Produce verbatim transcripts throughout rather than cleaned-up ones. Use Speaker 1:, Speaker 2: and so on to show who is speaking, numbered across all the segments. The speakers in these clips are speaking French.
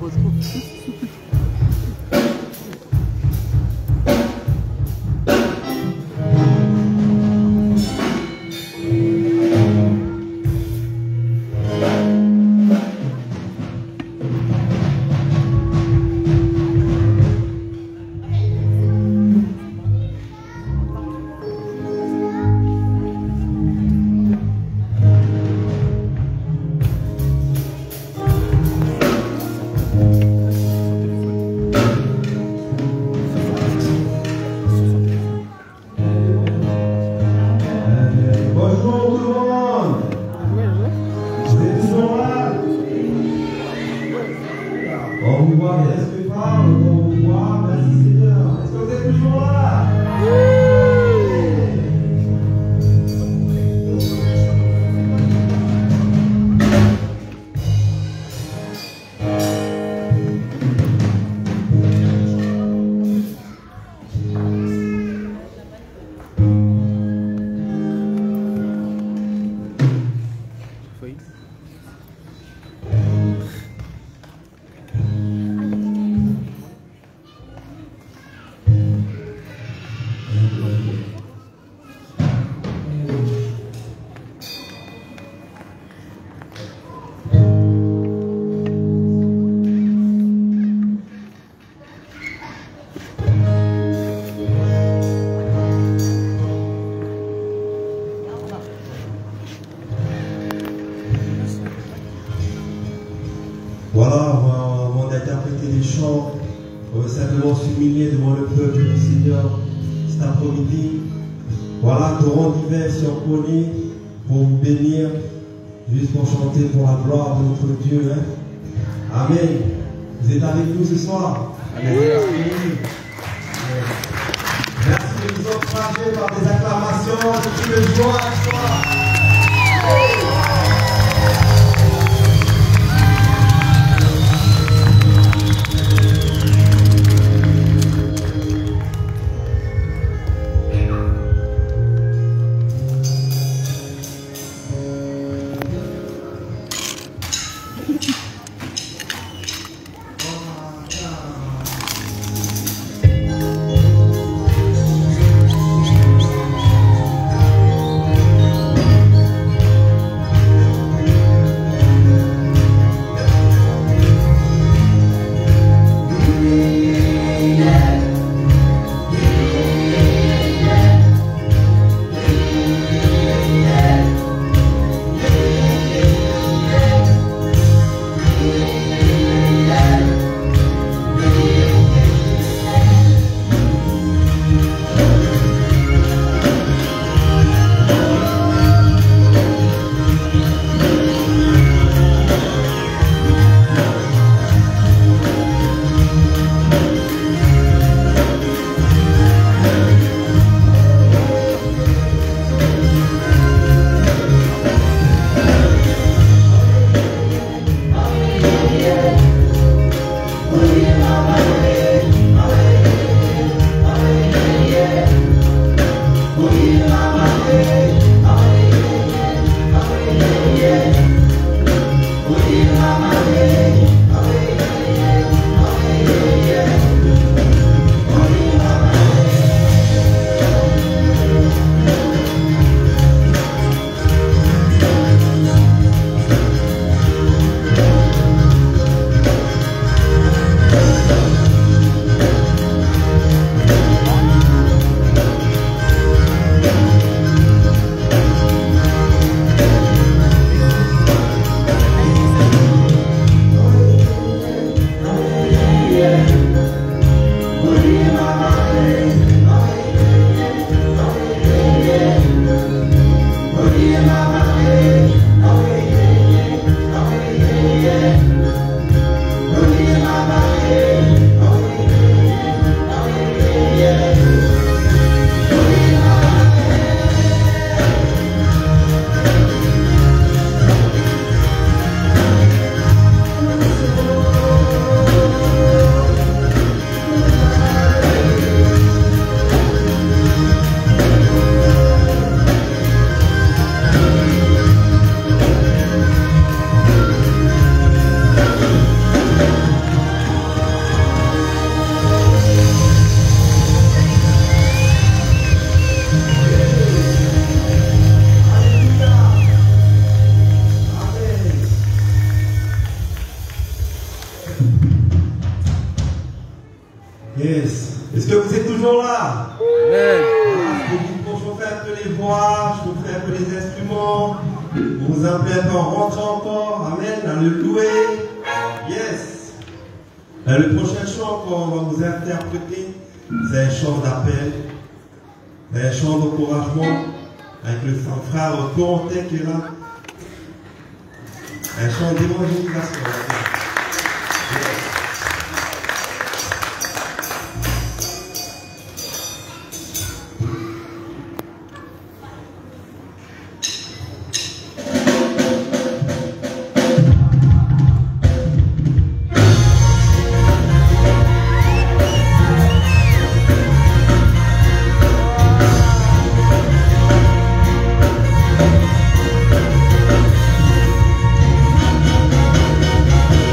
Speaker 1: Voilà, avant d'interpréter les chants, on veut simplement s'humilier devant le peuple du Seigneur cet après-midi. Voilà, torrent d'hiver sur Pony pour vous bénir, juste pour chanter pour la gloire de notre Dieu. Hein. Amen. Vous êtes avec nous ce soir. Amen. Merci de nous encourager par des acclamations, de tout le joie ce soir.
Speaker 2: Oh,
Speaker 1: Yes. Est-ce que vous êtes toujours là?
Speaker 2: Amen.
Speaker 1: Je vous chauffer un peu les voix, je vous fais un peu les instruments. Vous vous appelez un peu en rentrant encore. Amen. Dans le louer. Yes. Là, le prochain chant qu'on va vous interpréter, c'est un chant d'appel. C'est un chant d'encouragement avec le frère Corentin qui est là. Un chant d'évangélisation.
Speaker 3: Thank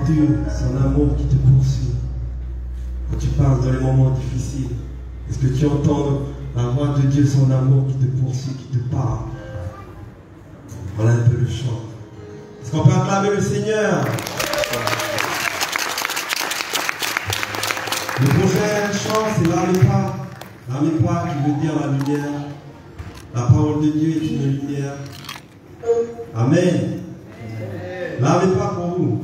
Speaker 1: entends-tu son amour qui te poursuit? Quand tu passes dans les moments difficiles, est-ce que tu entends la voix de Dieu, son amour qui te poursuit, qui te parle? Voilà un peu le chant. Est-ce qu'on peut acclamer le Seigneur? Le prochain chant, c'est l'Amépa. L'Amépa qui veut dire la lumière. La parole de Dieu est une lumière. Amen. L'Amépa pour vous.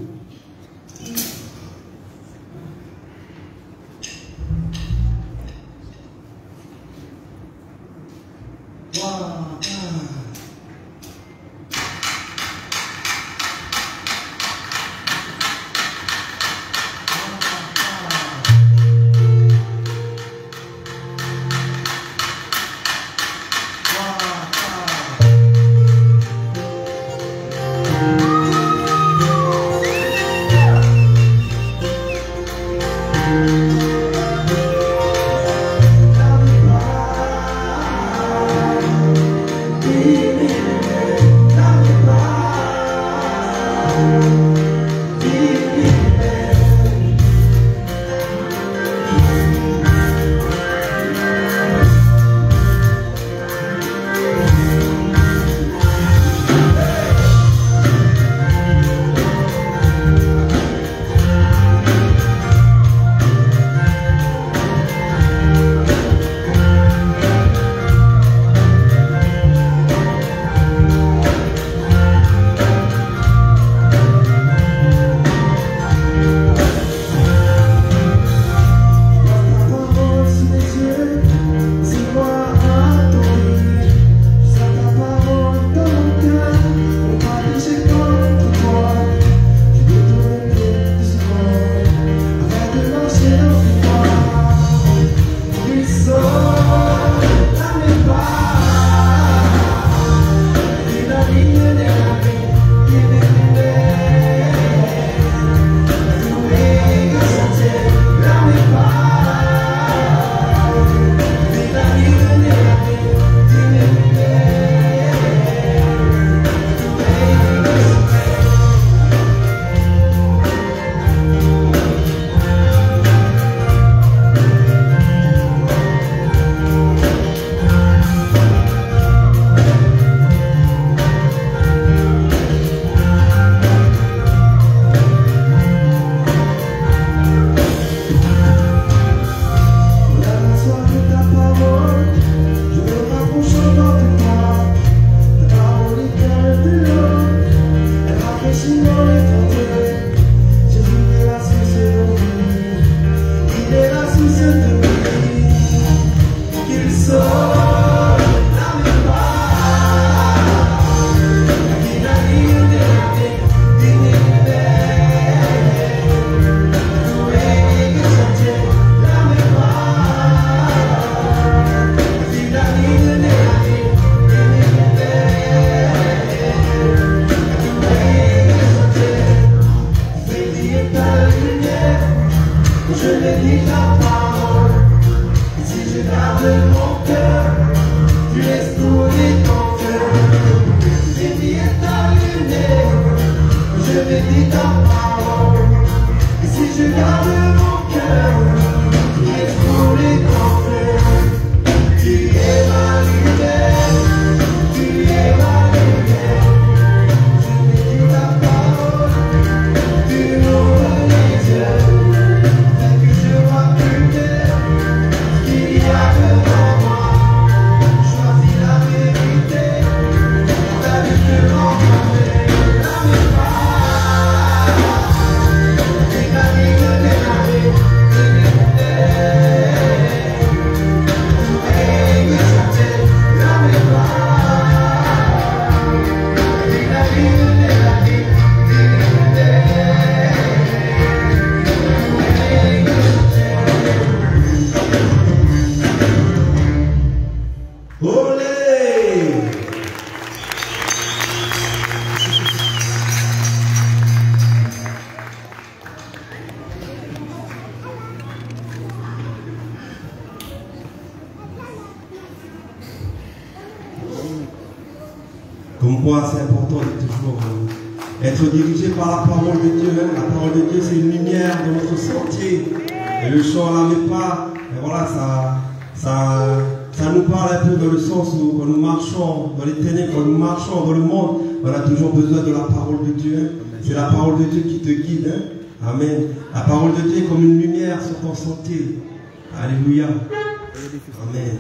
Speaker 1: Comme quoi, c'est important de toujours être dirigé par la parole de Dieu. Hein. La parole de Dieu, c'est une lumière de notre sentier. Et le chant ne la met pas. Et voilà, ça, ça, ça nous parle un peu dans le sens où quand nous marchons dans les ténèbres, quand nous marchons dans le monde, on a toujours besoin de la parole de Dieu. Hein. C'est la parole de Dieu qui te guide. Hein. Amen. La parole de Dieu est comme une lumière sur ton sentier. Alléluia. Amen.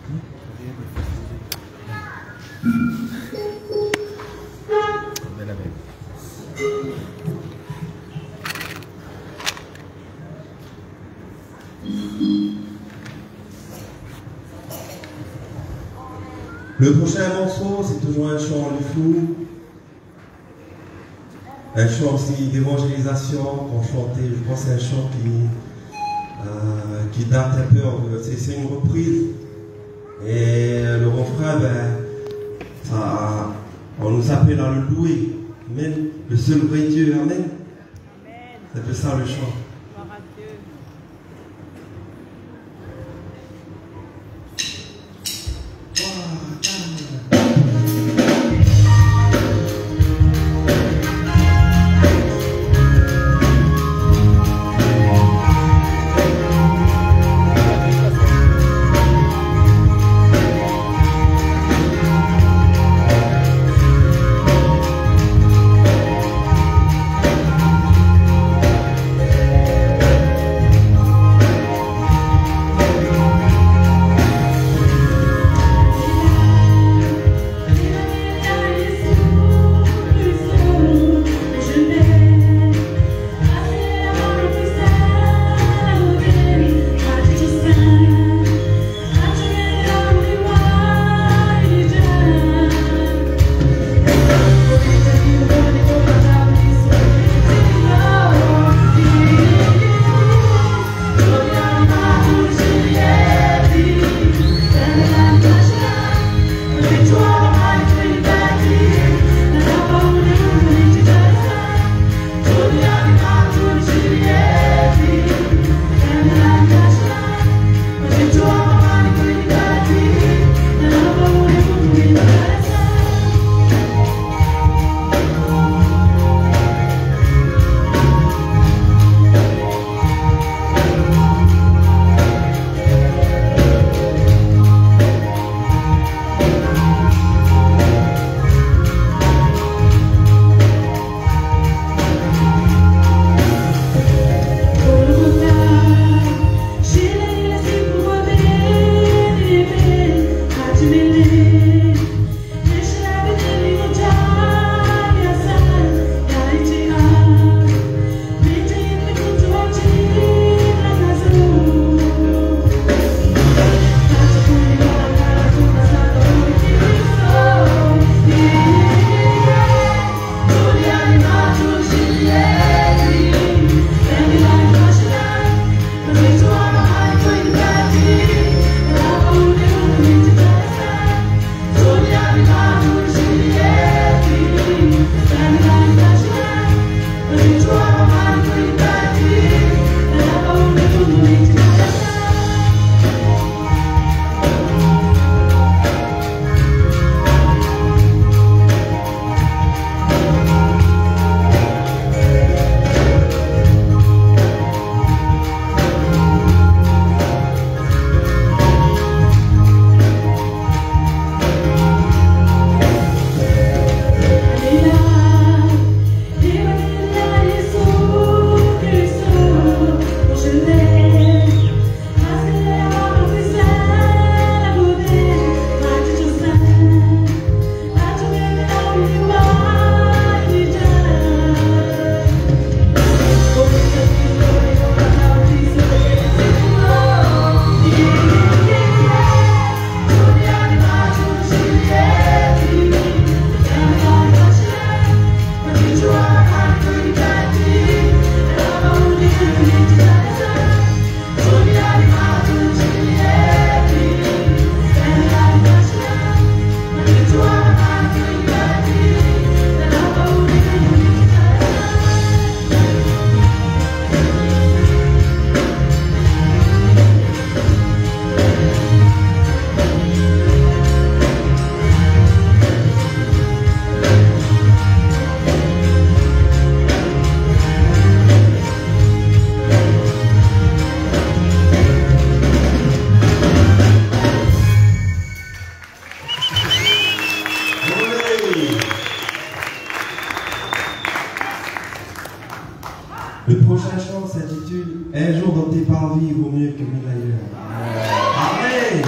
Speaker 1: Le prochain morceau, c'est toujours un chant du flou. Un chant aussi d'évangélisation qu'on chantait. Je pense que c'est un chant qui, euh, qui date un peu. C'est une reprise. Et le refrain, ben, ça, on nous appelle à le louer. Amen. Le seul vrai Dieu. Amen. C'est un peu ça le chant.
Speaker 2: Thank
Speaker 1: Le prochain chant s'intitule Un jour dans tes parvis vaut mieux que mille ailleurs. Amen.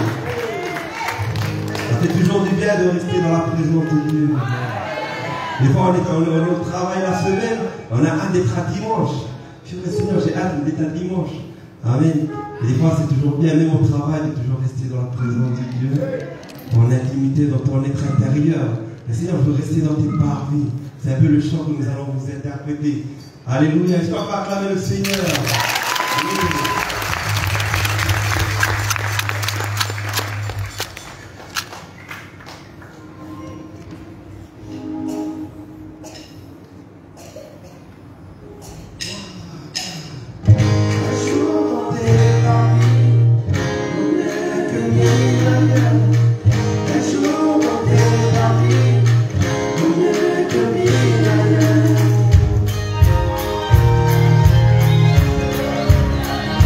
Speaker 1: Ça fait toujours du bien de rester dans la présence de Dieu. Des fois, on est, on, on est au travail la semaine, on a hâte d'être à dimanche. Je dis, Seigneur, j'ai hâte d'être à dimanche. Amen. Et des fois, c'est toujours bien, même au travail, de toujours rester dans la présence de Dieu, en intimité, dans ton être intérieur. Mais Seigneur, je veux rester dans tes parvis. C'est un peu le chant que nous allons vous interpréter. Alléluia. Je dois pas acclamer le Seigneur. Alléluia.
Speaker 2: Thank you.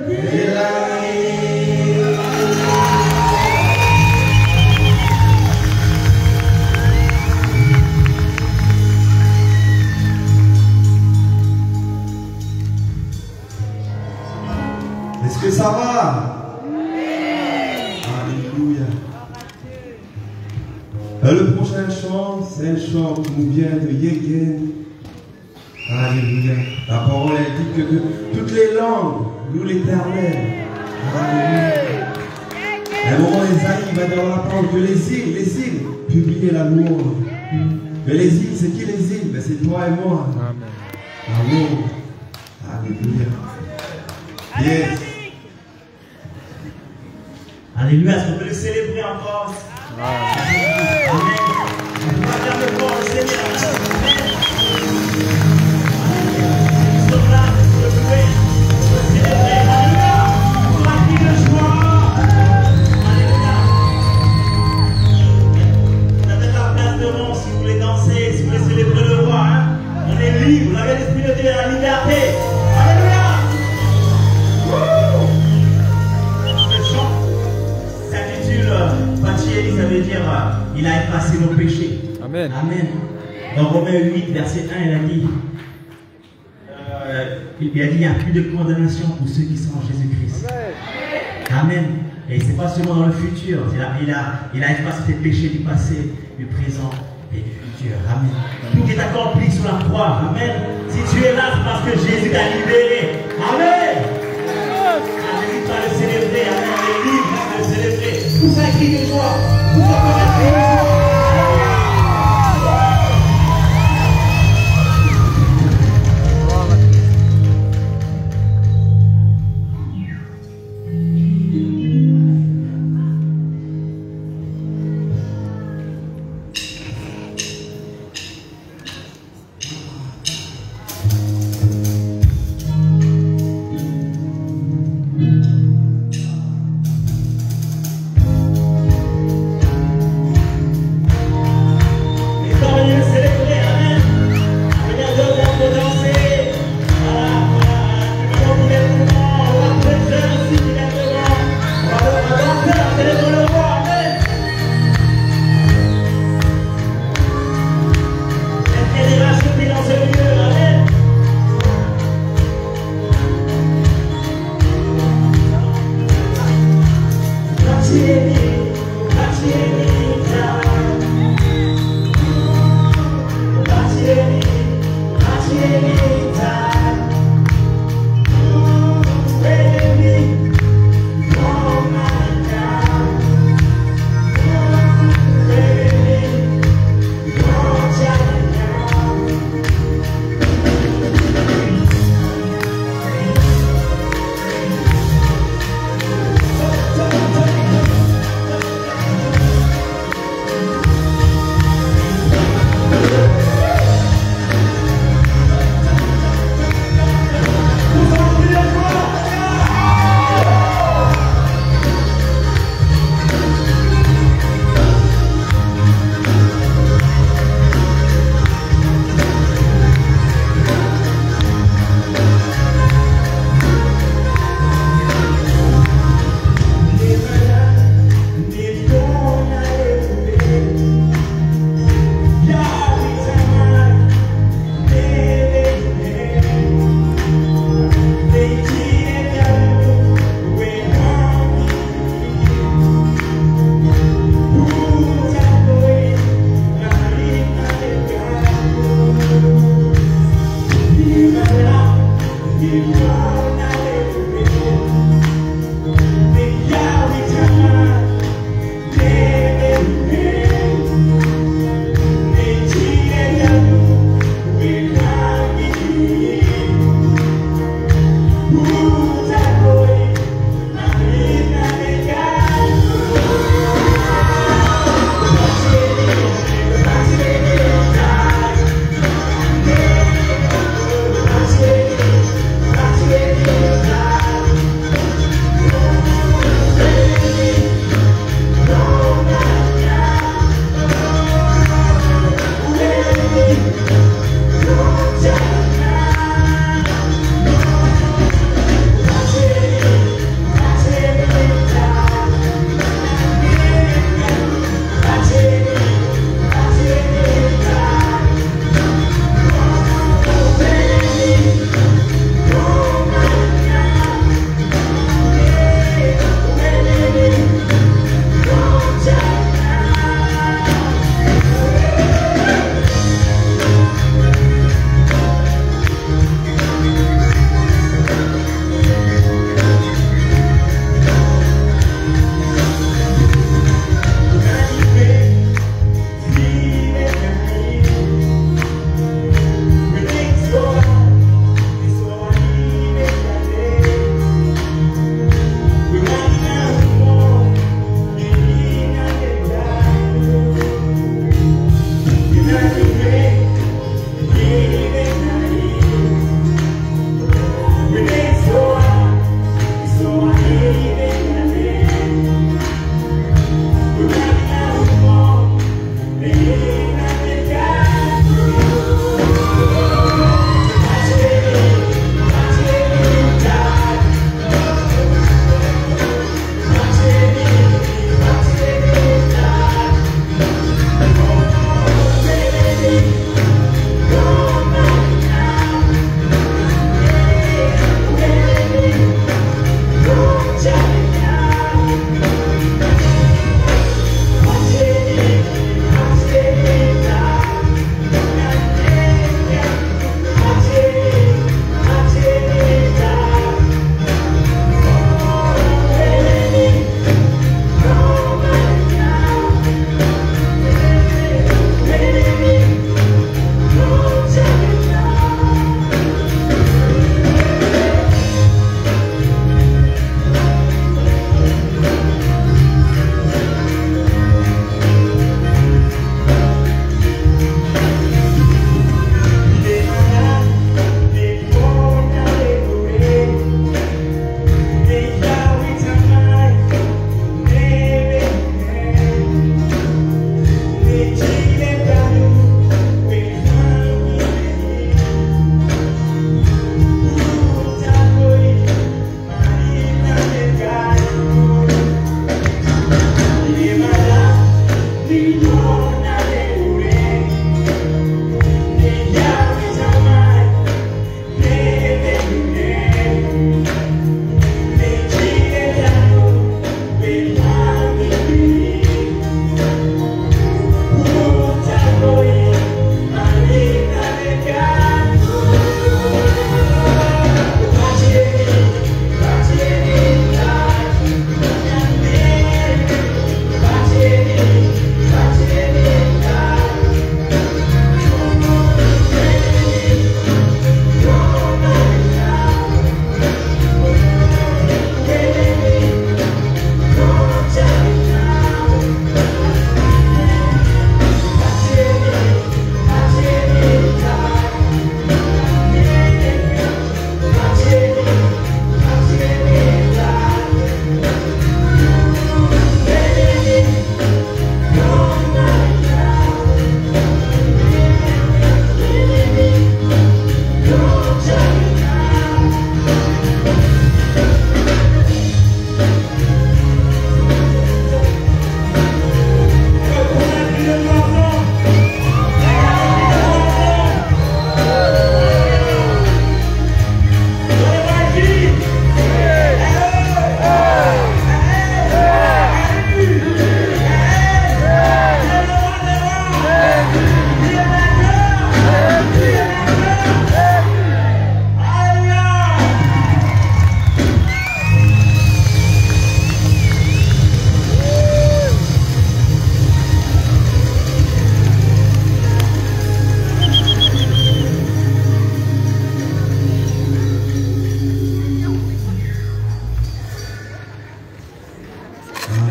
Speaker 1: et la nuit. Est-ce que ça va? Alléluia. Le prochain chant, c'est un chant qui nous vient de Yégen. Alléluia. La parole elle dit que de toutes les langues louent l'Éternel. Alléluia. À un moment, Esaïe va dire dans la parole que les îles, les îles, publient la louange. Mais les îles, c'est qui les îles? Ben, c'est toi et moi. Amen. Amen. Alléluia. Yes.
Speaker 2: Alléluia. Est-ce qu'on peut le célébrer encore? Amen. On va faire le corps, le Seigneur. Amen. Nous sommes là pour le louer, pour le célébrer. Alléluia. Pour un cri de joie. Alléluia. Vous avez la place devant si vous voulez danser, si vous voulez célébrer le roi. Hein? On est libre, vous avez l'esprit de Dieu et la liberté. Alléluia. Le chant s'intitule Pacheli, ça veut dire il a effacé nos péchés. Amen. Amen. Dans Romains huit, verset un, il a dit euh, il a dit il n'y a plus de condamnation pour ceux qui sont en Jésus-Christ. Amen. Amen. Et c'est pas seulement dans le futur. Il a, il a, il a effacé tes péchés du passé, du présent et du futur. Amen. Tout est accompli sur la croix. Amen. Si tu es là, c'est parce que Jésus t'a libéré. Amen. N'hésite pas à le célébrer. Amen. On est libre de le célébrer. Tous un cri de joie. Tous un cri de joie.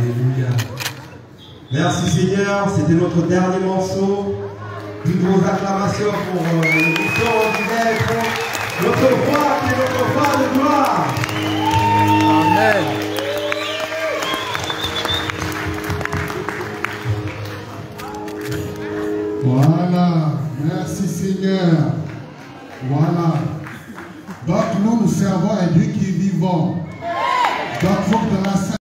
Speaker 1: Alléluia. Merci Seigneur, c'était notre dernier morceau. Toutes vos acclamations pour euh, le bouton d'être notre roi qui est notre roi de gloire.
Speaker 3: Amen.
Speaker 4: Voilà, merci Seigneur. Voilà. Donc nous, nous servons un Dieu qui est vivant. Donc il faut que dans la